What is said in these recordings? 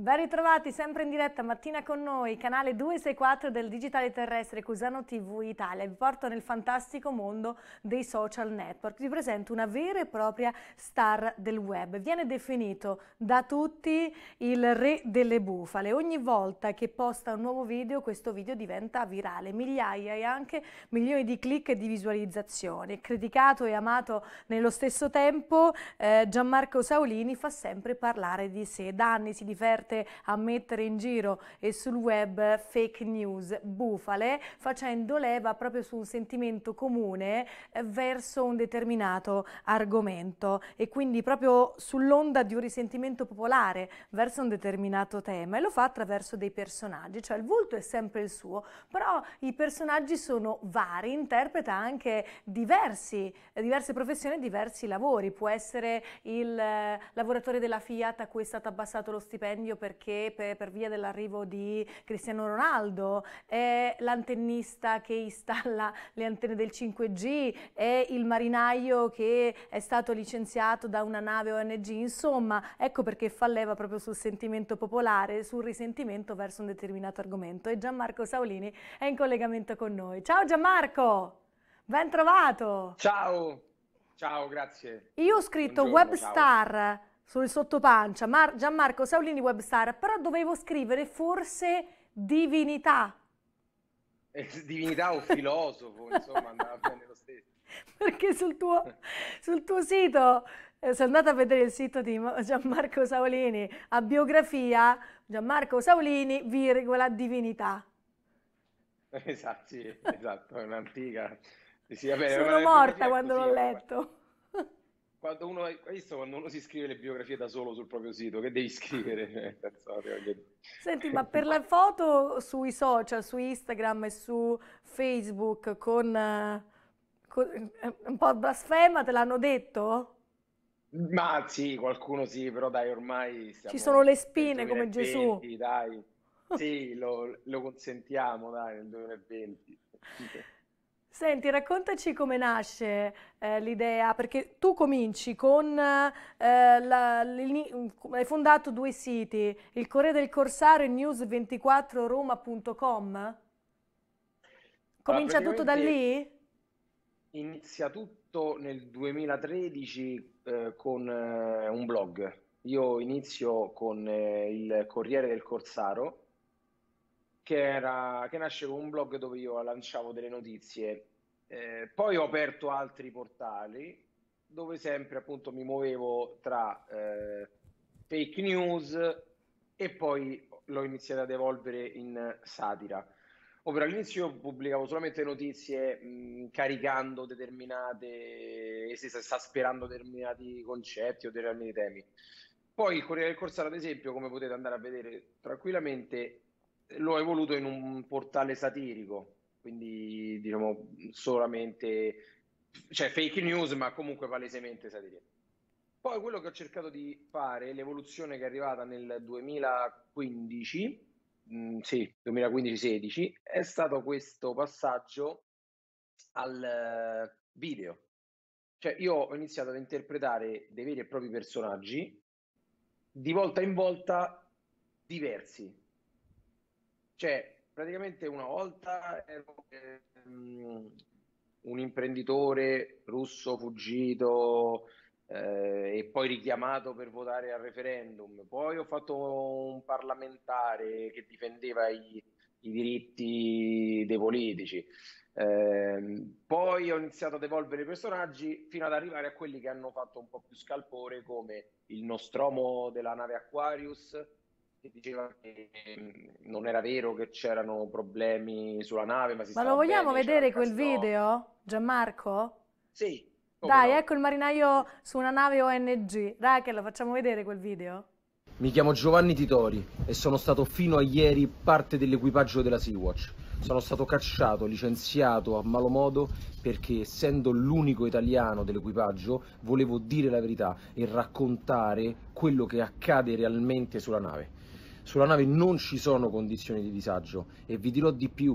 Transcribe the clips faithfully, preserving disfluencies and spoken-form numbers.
Ben ritrovati sempre in diretta mattina con noi, canale duecentosessantaquattro del Digitale Terrestre Cusano T V Italia. Vi porto nel fantastico mondo dei social network. Vi presento una vera e propria star del web. Viene definito da tutti il re delle bufale. Ogni volta che posta un nuovo video, questo video diventa virale. Migliaia e anche milioni di click e di visualizzazioni. Criticato e amato nello stesso tempo, eh, Gianmarco Saulini fa sempre parlare di sé. Da anni si diverte a mettere in giro e sul web fake news, bufale, facendo leva proprio su un sentimento comune eh, verso un determinato argomento e quindi proprio sull'onda di un risentimento popolare verso un determinato tema, e lo fa attraverso dei personaggi, cioè il volto è sempre il suo, però i personaggi sono vari, interpreta anche diversi, diverse professioni e diversi lavori. Può essere il eh, lavoratore della Fiat a cui è stato abbassato lo stipendio perché per, per via dell'arrivo di Cristiano Ronaldo, è l'antennista che installa le antenne del cinque G, è il marinaio che è stato licenziato da una nave O N G, insomma, ecco perché fa leva proprio sul sentimento popolare, sul risentimento verso un determinato argomento. E Gianmarco Saulini è in collegamento con noi. Ciao Gianmarco, ben trovato! Ciao, ciao, grazie. Io ho scritto Buongiorno, webstar sul sottopancia, Mar- Gianmarco Saulini webstar, però dovevo scrivere forse divinità. Eh, divinità o filosofo, insomma, andava bene lo stesso. Perché sul tuo, sul tuo sito, eh, sono andata a vedere il sito di Gianmarco Saulini, a biografia, Gianmarco Saulini, virgola, divinità. Esatto, sì, esatto, è un'antica. Sì, vabbè, è Sono una morta biografia è quando così, l'ho vabbè, letto. quando uno, hai visto quando uno si scrive le biografie da solo sul proprio sito, che devi scrivere? Eh, senza- voglio dire. Senti, ma per la foto sui social, su Instagram e su Facebook con, eh, con- eh, un po' blasfema, te l'hanno detto? Ma sì, qualcuno sì, però dai, ormai Ci sono siamo le nel spine come Gesù. duemilaventi, dai. Sì, lo, lo consentiamo, dai, nel duemilaventi. Senti, raccontaci come nasce eh, l'idea, perché tu cominci con, eh, la- l'ini- hai fondato due siti, il Corriere del Corsario e news ventiquattro roma punto com. Allora, Comincia tutto da praticamente lì? inizia tutto nel duemilatredici eh, con eh, un blog. Io inizio con eh, il Corriere del Corsaro, che era, che nasce con un blog dove io lanciavo delle notizie. Eh, poi ho aperto altri portali dove sempre appunto mi muovevo tra eh, fake news e poi l'ho iniziato ad evolvere in satira. Ovvero all'inizio io pubblicavo solamente notizie mh, caricando determinate, esasperando determinati concetti o determinati temi. Poi il Corriere del Corsaro, ad esempio, come potete andare a vedere tranquillamente, l'ho evoluto in un portale satirico, quindi diciamo solamente, cioè fake news, ma comunque palesemente satirico. Poi quello che ho cercato di fare, l'evoluzione che è arrivata nel duemilaquindici, mh, sì, duemilaquindici-sedici, è stato questo passaggio al eh, video. Cioè io ho iniziato ad interpretare dei veri e propri personaggi di volta in volta diversi. Cioè, praticamente una volta ero ehm, un imprenditore russo fuggito eh, e poi richiamato per votare al referendum. Poi ho fatto un parlamentare che difendeva i, i diritti dei politici. Ehm, poi ho iniziato ad evolvere i personaggi fino ad arrivare a quelli che hanno fatto un po' più scalpore, come il Nostromo della nave Aquarius, che diceva che mh, non era vero che c'erano problemi sulla nave, ma si Ma lo stava vogliamo bene, c'era il vedere quel casino. video, Gianmarco? Sì, come Dai, no? ecco il marinaio su una nave O N G. Dai, che lo facciamo vedere quel video? Mi chiamo Giovanni Titori e sono stato fino a ieri parte dell'equipaggio della Sea-Watch. Sono stato cacciato, licenziato a malo modo perché, essendo l'unico italiano dell'equipaggio, volevo dire la verità e raccontare quello che accade realmente sulla nave. Sulla nave non ci sono condizioni di disagio e vi dirò di più.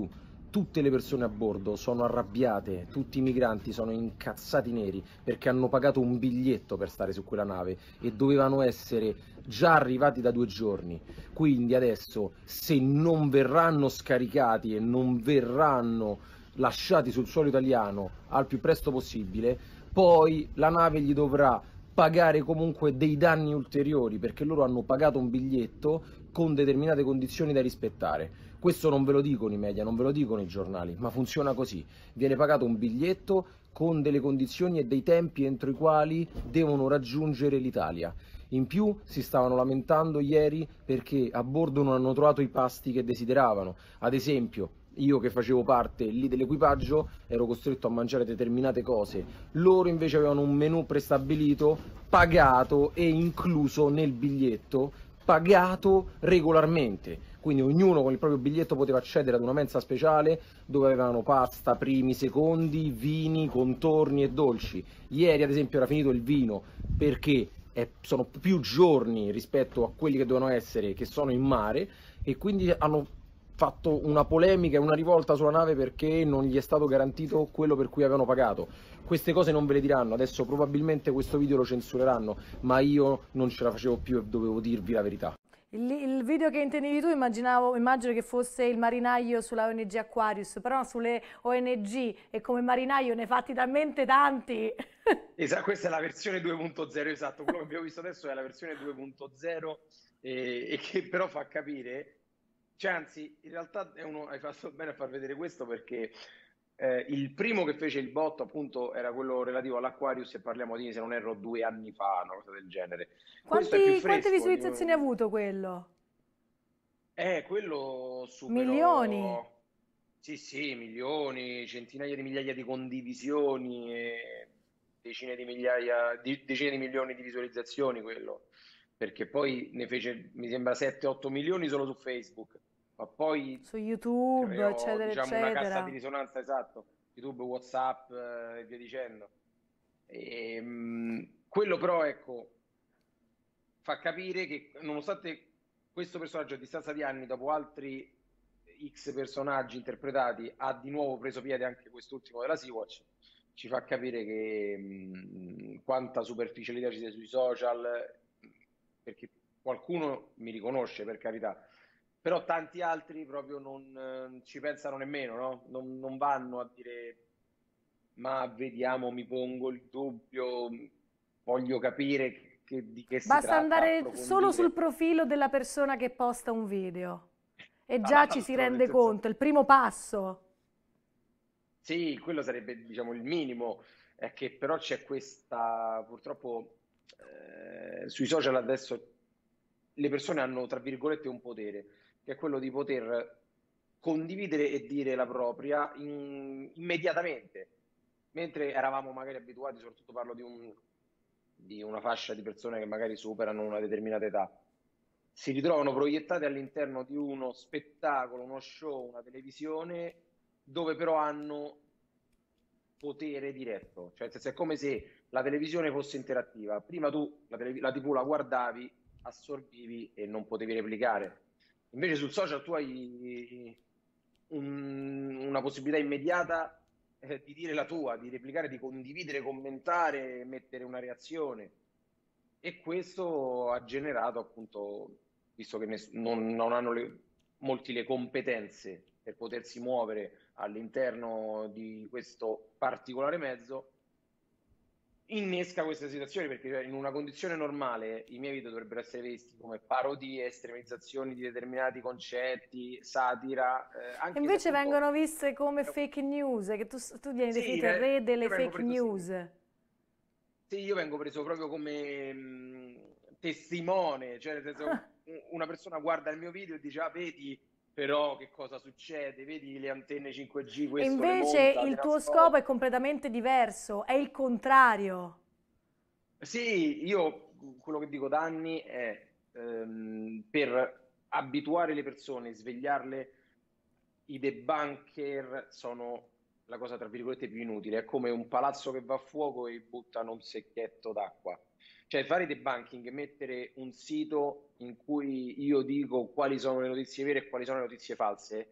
tutte le persone a bordo sono arrabbiate, tutti i migranti sono incazzati neri perché hanno pagato un biglietto per stare su quella nave e dovevano essere già arrivati da due giorni. Quindi adesso, se non verranno scaricati e non verranno lasciati sul suolo italiano al più presto possibile, poi la nave gli dovrà pagare comunque dei danni ulteriori perché loro hanno pagato un biglietto con determinate condizioni da rispettare. Questo non ve lo dicono i media, non ve lo dicono i giornali, ma funziona così. Viene pagato un biglietto con delle condizioni e dei tempi entro i quali devono raggiungere l'Italia. In più si stavano lamentando ieri perché a bordo non hanno trovato i pasti che desideravano. Ad esempio, io che facevo parte lì dell'equipaggio ero costretto a mangiare determinate cose, loro invece avevano un menù prestabilito, pagato e incluso nel biglietto, pagato regolarmente. Quindi ognuno con il proprio biglietto poteva accedere ad una mensa speciale dove avevano pasta, primi, secondi, vini, contorni e dolci. Ieri ad esempio era finito il vino perché è, sono più giorni rispetto a quelli che dovevano essere, che sono in mare, e quindi hanno fatto una polemica e una rivolta sulla nave perché non gli è stato garantito quello per cui avevano pagato. Queste cose non ve le diranno, adesso probabilmente questo video lo censureranno, ma io non ce la facevo più e dovevo dirvi la verità. Il, il video che intendevi tu immaginavo, immagino che fosse il marinaio sulla O N G Aquarius, però sulle O N G e come marinaio ne hai fatti talmente tanti. Esatto, questa è la versione due punto zero, esatto, quello che abbiamo visto adesso è la versione due punto zero e, e che però fa capire, cioè anzi in realtà è uno, hai fatto bene a far vedere questo perché eh, il primo che fece il botto appunto era quello relativo all'Aquarius e parliamo di, se non erro, due anni fa, una cosa del genere. Questo è più Quanti, quante fresco. visualizzazioni ha avuto quello? Eh, quello Milioni? superò, sì sì, milioni, centinaia di migliaia di condivisioni e decine di migliaia, di, decine di milioni di visualizzazioni quello, perché poi ne fece, mi sembra, sette otto milioni solo su Facebook, ma poi Su YouTube, creò, eccetera, diciamo, una cassa di eccetera. risonanza, esatto, YouTube, WhatsApp eh, e via dicendo. E, mh, quello però, ecco, fa capire che nonostante questo personaggio a distanza di anni, dopo altri X personaggi interpretati, ha di nuovo preso piede anche quest'ultimo della Sea-Watch, ci fa capire che mh, quanta superficialità ci sia sui social, perché qualcuno mi riconosce, per carità, però tanti altri proprio non eh, ci pensano nemmeno, no? Non, non vanno a dire ma vediamo, mi pongo il dubbio, voglio capire che, di che si Basta tratta, andare solo sul approfondire. profilo della persona che posta un video e Tra già ci si l'altro, nel rende senso, conto, il primo passo. sì, quello sarebbe, diciamo, il minimo, è che però c'è questa, purtroppo, eh, sui social adesso le persone hanno, tra virgolette, un potere, che è quello di poter condividere e dire la propria in- immediatamente, mentre eravamo magari abituati, soprattutto parlo di un- di una fascia di persone che magari superano una determinata età, si ritrovano proiettate all'interno di uno spettacolo, uno show, una televisione, dove però hanno potere diretto, cioè nel senso, è come se la televisione fosse interattiva. Prima tu la, televi- la T V la guardavi, assorbivi e non potevi replicare. Invece sul social tu hai un- una possibilità immediata eh, di dire la tua, di replicare, di condividere, commentare, mettere una reazione. E questo ha generato appunto, visto che ness- non, non hanno le- molti le competenze per potersi muovere all'interno di questo particolare mezzo, innesca queste situazioni perché cioè, in una condizione normale i miei video dovrebbero essere visti come parodie, estremizzazioni di determinati concetti, satira, eh, E anche se invece appunto vengono viste come fake news, che tu, tu vieni sì, definito il ve- re delle io vengo fake preso sì, news. sì, io vengo preso proprio come mh, testimone, cioè nel senso u- una persona guarda il mio video e dice ah vedi però che cosa succede, vedi le antenne cinque G, E questo le invece monta, le il tuo scopo è nasconde. completamente diverso, è il contrario. Sì, io quello che dico da anni è ehm, per abituare le persone, svegliarle, i debunker sono la cosa tra virgolette più inutile, è come un palazzo che va a fuoco e buttano un secchetto d'acqua. Cioè fare debunking e mettere un sito in cui io dico quali sono le notizie vere e quali sono le notizie false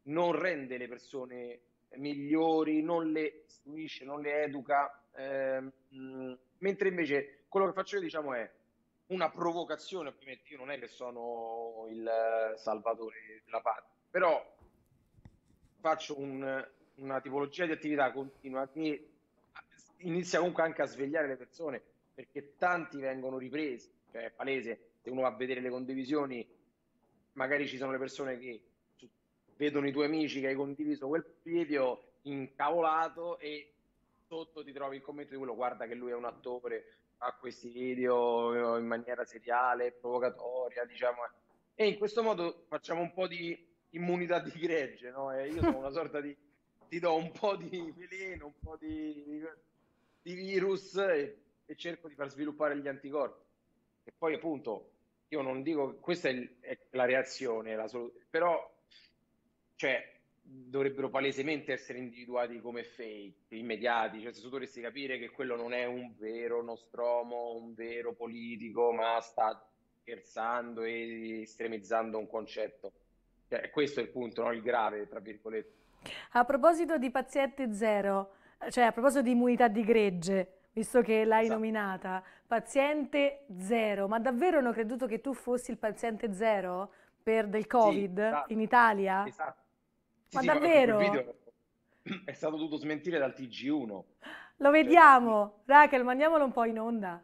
non rende le persone migliori, non le istruisce, non le educa, ehm, mh, mentre invece quello che faccio io, diciamo, è una provocazione. Ovviamente io non è che sono il eh, salvatore della patria, però faccio un- una tipologia di attività continua che inizia comunque anche a svegliare le persone, perché tanti vengono ripresi, cioè è palese, se uno va a vedere le condivisioni, magari ci sono le persone che su- vedono i tuoi amici che hai condiviso quel video incavolato e sotto ti trovi il commento di quello: guarda che lui è un attore, fa questi video in maniera seriale, provocatoria, diciamo. E in questo modo facciamo un po' di immunità di gregge, no? E io sono una sorta di, ti do un po' di veleno, un po' di, di virus e, e cerco di far sviluppare gli anticorpi. E poi appunto, io non dico, questa è, il- è la reazione, la solu- però cioè, dovrebbero palesemente essere individuati come fake, immediati. Cioè, se tu dovresti capire che quello non è un vero Nostromo, un vero politico, ma sta scherzando e estremizzando un concetto. Cioè, questo è il punto, no? Il grave, tra virgolette. A proposito di paziente zero, cioè a proposito di immunità di gregge, visto che l'hai Esatto. nominata, paziente zero, ma davvero hanno creduto che tu fossi il paziente zero per del Sì, Covid in esatto. Italia? Esatto. Sì, Ma sì, ma quel davvero? video è stato dovuto smentire dal T G uno. Lo Cioè, vediamo! Raquel, mandiamolo un po' in onda.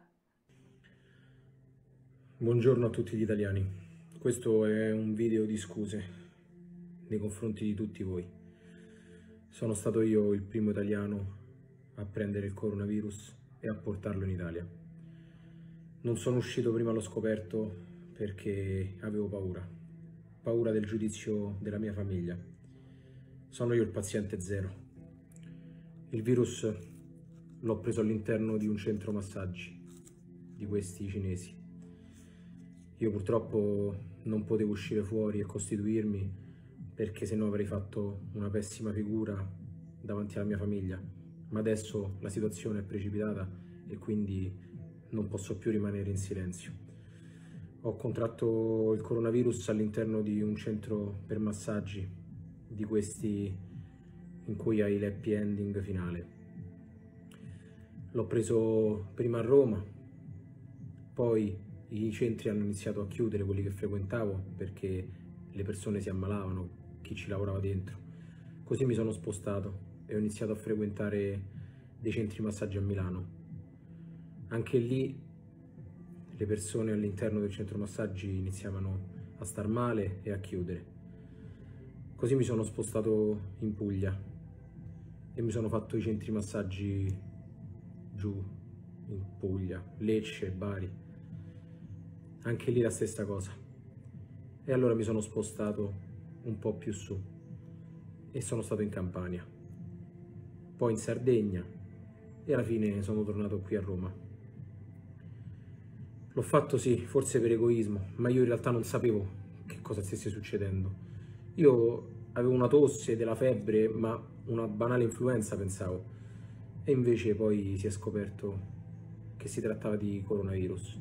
Buongiorno a tutti gli italiani. Questo è un video di scuse nei confronti di tutti voi. Sono stato io il primo italiano a prendere il coronavirus e a portarlo in Italia. Non sono uscito prima allo scoperto perché avevo paura. Paura del giudizio della mia famiglia. Sono io il paziente zero. Il virus l'ho preso all'interno di un centro massaggi di questi cinesi. Io purtroppo non potevo uscire fuori e costituirmi perché sennò avrei fatto una pessima figura davanti alla mia famiglia. Ma adesso la situazione è precipitata e quindi non posso più rimanere in silenzio. Ho contratto il coronavirus all'interno di un centro per massaggi di questi in cui hai l'happy ending finale. L'ho preso prima a Roma, poi i centri hanno iniziato a chiudere, quelli che frequentavo, perché le persone si ammalavano, chi ci lavorava dentro. Così mi sono spostato e ho iniziato a frequentare dei centri massaggi a Milano. Anche lì le persone all'interno del centro massaggi iniziavano a star male e a chiudere. Così mi sono spostato in Puglia e mi sono fatto i centri massaggi giù in Puglia, Lecce, Bari. Anche lì la stessa cosa. E allora mi sono spostato un po' più su e sono stato in Campania, poi in Sardegna e alla fine sono tornato qui a Roma. L'ho fatto sì, forse per egoismo, ma io in realtà non sapevo che cosa stesse succedendo. Io avevo una tosse, della febbre, ma una banale influenza pensavo. E invece poi si è scoperto che si trattava di coronavirus.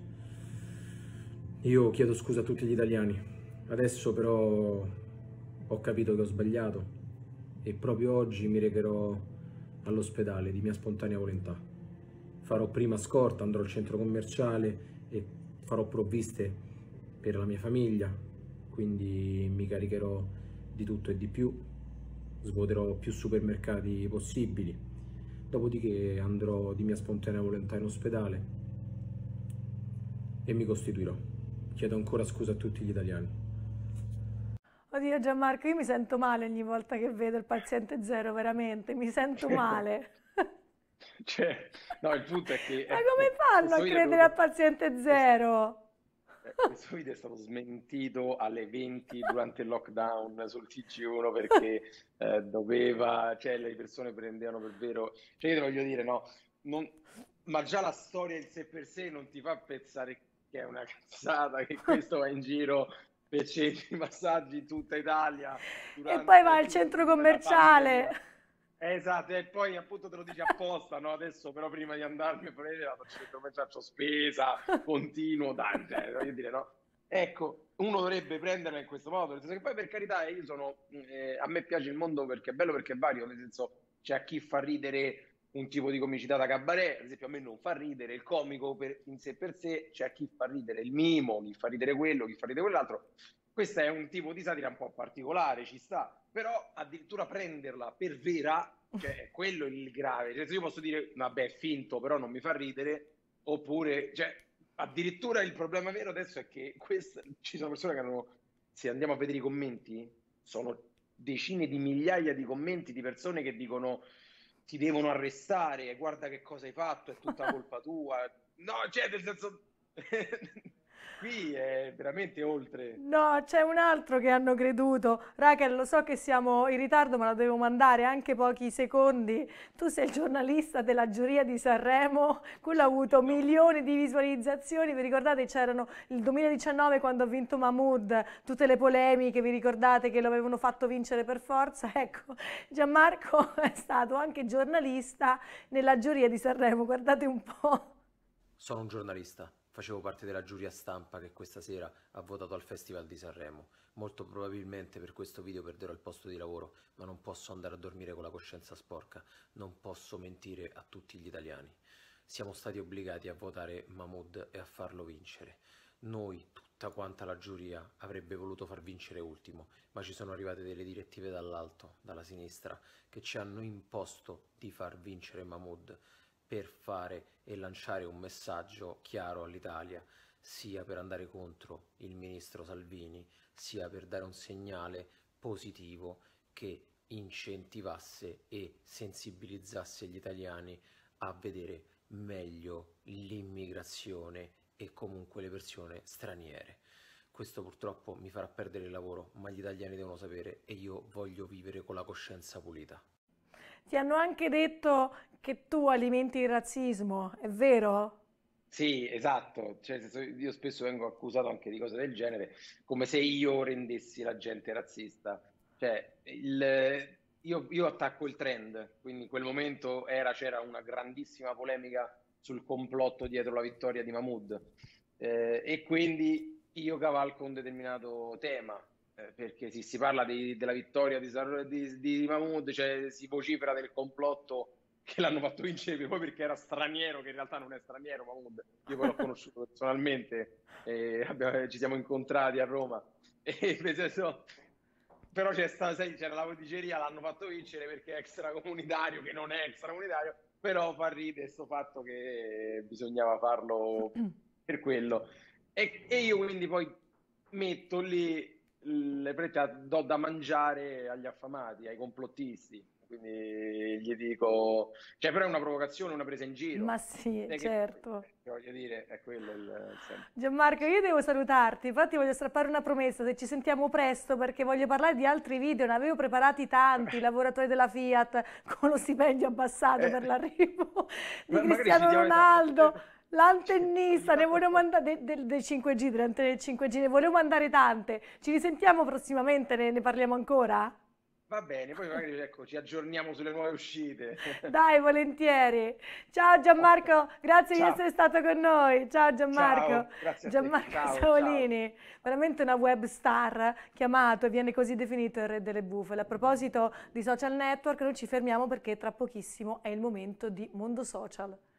Io chiedo scusa a tutti gli italiani, adesso però ho capito che ho sbagliato e proprio oggi mi recherò all'ospedale di mia spontanea volontà. Farò prima scorta, andrò al centro commerciale e farò provviste per la mia famiglia, quindi mi caricherò di tutto e di più, svuoterò più supermercati possibili, dopodiché andrò di mia spontanea volontà in ospedale e mi costituirò. Chiedo ancora scusa a tutti gli italiani. Oddio Gianmarco, io mi sento male ogni volta che vedo il paziente zero, veramente, mi sento male. cioè, no, il punto è che Ma ecco, come fanno a questo video è credere al venuto, paziente questo- zero? eh, questo video è stato smentito alle venti durante il lockdown sul T G uno perché eh, doveva, cioè le persone prendevano per vero, cioè io te voglio dire, no, non, ma già la storia in sé per sé non ti fa pensare che è una cazzata, che questo va in giro per centri massaggi in tutta Italia E poi va durante al centro la commerciale. pandemia. Esatto, e poi appunto te lo dici apposta, no? Adesso però prima di andarmi a prendere vado al centro commerciale, faccio spesa, continuo, dai, cioè, voglio dire, no? Ecco, uno dovrebbe prenderla in questo modo, nel senso che poi per carità io sono, eh, a me piace il mondo perché è bello, perché è vario, nel senso c'è chi fa ridere un tipo di comicità da cabaret, ad esempio a me non fa ridere il comico per, in sé per sé, c'è chi fa ridere il mimo, chi fa ridere quello, chi fa ridere quell'altro. Questo è un tipo di satira un po' particolare, ci sta, però addirittura prenderla per vera, cioè è quello il grave. Cioè, se io posso dire, vabbè, è finto, però non mi fa ridere, oppure, cioè, addirittura il problema vero adesso è che questa, ci sono persone che hanno, se andiamo a vedere i commenti, sono decine di migliaia di commenti di persone che dicono ti devono arrestare, guarda che cosa hai fatto, è tutta colpa tua. No, cioè, nel senso, qui è veramente oltre. No, c'è un altro che hanno creduto. Raquel, lo so che siamo in ritardo, ma la devo mandare anche pochi secondi. Tu sei il giornalista della giuria di Sanremo, quello ha avuto milioni di visualizzazioni. Vi ricordate, c'erano il duemiladiciannove quando ha vinto Mahmood, tutte le polemiche, vi ricordate che lo avevano fatto vincere per forza? Ecco, Gianmarco è stato anche giornalista nella giuria di Sanremo, guardate un po'. Sono un giornalista, facevo parte della giuria stampa che questa sera ha votato al Festival di Sanremo. Molto probabilmente per questo video perderò il posto di lavoro, ma non posso andare a dormire con la coscienza sporca, non posso mentire a tutti gli italiani. Siamo stati obbligati a votare Mahmood e a farlo vincere. Noi, tutta quanta la giuria, avrebbe voluto far vincere Ultimo, ma ci sono arrivate delle direttive dall'alto, dalla sinistra, che ci hanno imposto di far vincere Mahmood, per fare e lanciare un messaggio chiaro all'Italia, sia per andare contro il ministro Salvini, sia per dare un segnale positivo che incentivasse e sensibilizzasse gli italiani a vedere meglio l'immigrazione e comunque le persone straniere. Questo purtroppo mi farà perdere il lavoro, ma gli italiani devono sapere e io voglio vivere con la coscienza pulita. Ti hanno anche detto che tu alimenti il razzismo, è vero? Sì, esatto, cioè, nel senso, io spesso vengo accusato anche di cose del genere, come se io rendessi la gente razzista. Cioè, il- io, io attacco il trend, quindi in quel momento era- c'era una grandissima polemica sul complotto dietro la vittoria di Mahmood. Eh, e quindi io cavalco un determinato tema, eh, perché si, si parla di- della vittoria di, Sar- di, di Mahmood, cioè si vocifera del complotto che l'hanno fatto vincere poi perché era straniero, che in realtà non è straniero Mahmood. Io poi l'ho conosciuto personalmente, e abbiamo- ci siamo incontrati a Roma. E nel senso, però c'è sta- sai, c'era la diceria, l'hanno fatto vincere perché è extracomunitario, che non è extracomunitario, però fa ridere sto fatto che bisognava farlo per quello. E, e io quindi poi metto lì le prete, do da mangiare agli affamati, ai complottisti. Quindi gli dico, cioè, però è una provocazione, una presa in Ma giro. sì, E che poi, certo. eh, voglio dire, è quello il, il senso. Gianmarco, io devo salutarti, infatti voglio strappare una promessa, se ci sentiamo presto perché voglio parlare di altri video, ne avevo preparati tanti, i lavoratori della Fiat con lo stipendio abbassato per Eh, l'arrivo di ma- magari ci Cristiano diamo esatto. Ronaldo, Ogni l'antennista, ne tanto volevo sto- mandare, de- de- del cinque G, delle antenne del cinque G, ne volevo mandare tante, ci risentiamo prossimamente, ne, ne parliamo ancora? Va bene, poi magari ecco, ci aggiorniamo sulle nuove uscite. Dai, volentieri. Ciao Gianmarco, grazie di Ciao, essere stato con noi. Ciao Gianmarco. ciao, grazie a te. Gianmarco Ciao, ciao. Savolini, veramente una web star, chiamato e viene così definito il re delle bufale. A proposito di social network, noi ci fermiamo perché tra pochissimo è il momento di Mondo Social.